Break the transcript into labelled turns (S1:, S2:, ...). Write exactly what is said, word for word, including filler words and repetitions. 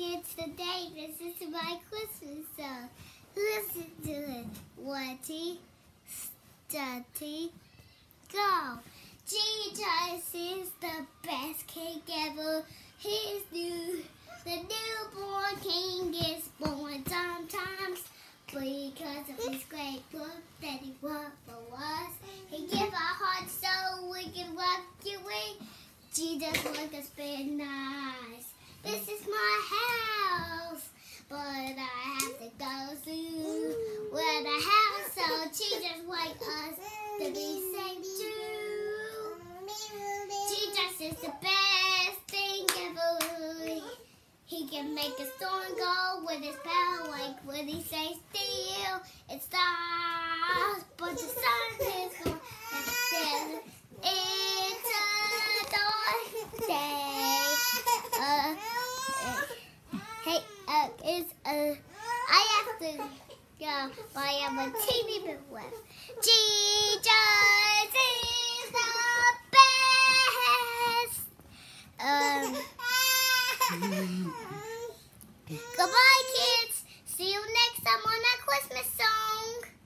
S1: kids, today this is my Christmas song. Listen to it. Ready, steady, go. Jesus is the best king ever. He's new. The newborn king is born sometimes because of his great work that he worked for us. He gave our hearts so we can love you. Jesus want us be nice. This is my house, but I have to go through where the house. So Jesus wants us to be safe too. Jesus is the best thing ever. He can make a storm go with his power, like when he says still, it stops. But the sun is gone, and it's a dark day. Uh, hey, uh, it's uh, I have to go. I have a teeny bit left. Jesus is the best. Um. Goodbye, kids. See you next time on our Christmas song.